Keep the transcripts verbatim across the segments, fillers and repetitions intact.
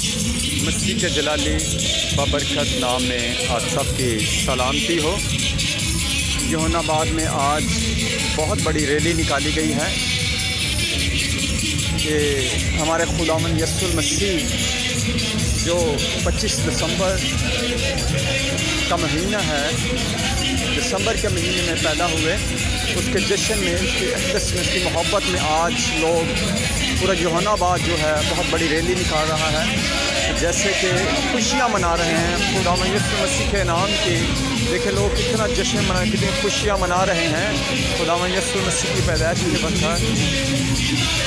मसीह के जलाली बबरकत नाम में आप सबकी सलामती हो। यूहन्नाबाद में आज बहुत बड़ी रैली निकाली गई है कि हमारे खुदावंद यीशु मसीह जो पच्चीस दिसंबर का महीना है, दिसंबर के महीने में पैदा हुए, उसके जश्न में, उसकी अक़दस में, उसकी मोहब्बत में आज लोग पूरा यूहन्नाबाद जो है बहुत बड़ी रैली निकाल रहा है, जैसे कि खुशियाँ मना रहे हैं खुदावंद यीशु मसीह के नाम की। देखिए लोग कितना जश्न मना, कितनी खुशियाँ मना रहे हैं खुदावंद यीशु मसीह की पैदाइश के बरकत।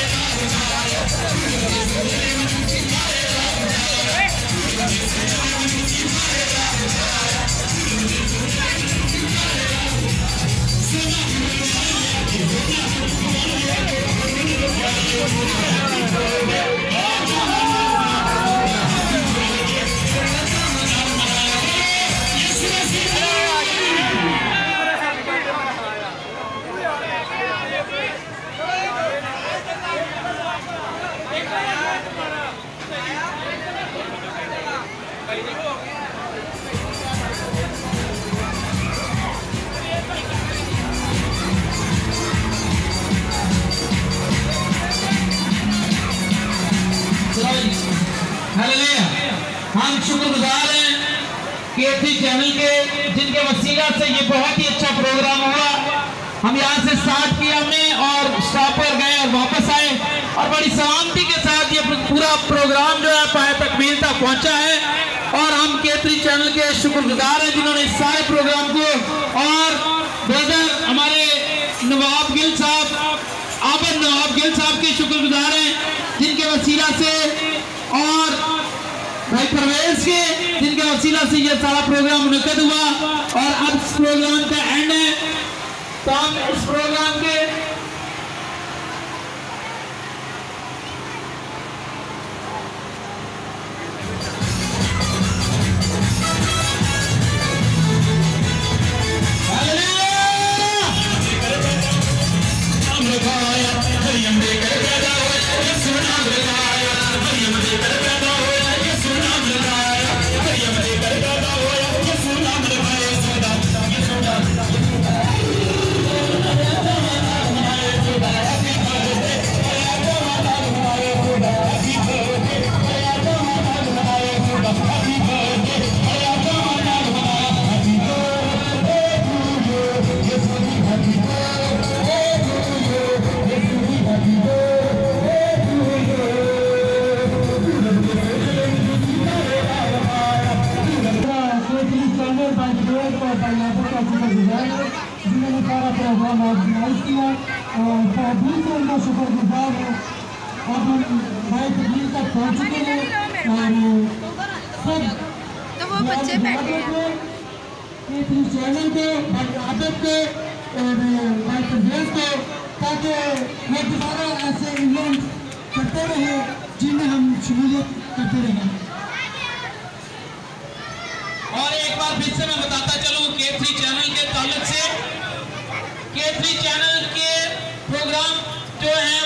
हम शुक्रगुजार हैं केथी चैनल के, जिनके वसीला से ये बहुत ही अच्छा प्रोग्राम हुआ। हम यहाँ से स्टार्ट किया हमने और स्टॉप पर गए और वापस आए और बड़ी सलामती के साथ ये पूरा प्रोग्राम जो है पाए तकमील तक पहुँचा है। और हम केथी चैनल के शुक्रगुजार हैं जिन्होंने इस सारे प्रोग्राम को, और ब्रदर हमारे नवाब गिल साहब, आबद नवाब गिल साहब के शुक्रगुजार हैं जिनके वसीला से, और भाई परवेज के जिनके वसीला से ये सारा प्रोग्राम मुनक्कद हुआ। और अब इस प्रोग्राम का एंड है, तो हम इस प्रोग्राम के जिन्होंने सारा प्रोग्राम ऑर्गेनाइज किया और दिल से उनका शुक्रगुजार है। अब हम भाई तकलीफ तक पहुँच चुके हैं और सब तो वो बच्चे बैठे हैं केथी चैनल को, भाई आदत को और भाई परवेज को, ताकि ये दोबारा ऐसे इवेंट करते रहे जिनमें हम शमूलियत करते रहें। और एक बार फिर से मैं बताता चलूं केथी चैनल के ताल्लुक से, केथी चैनल के प्रोग्राम जो है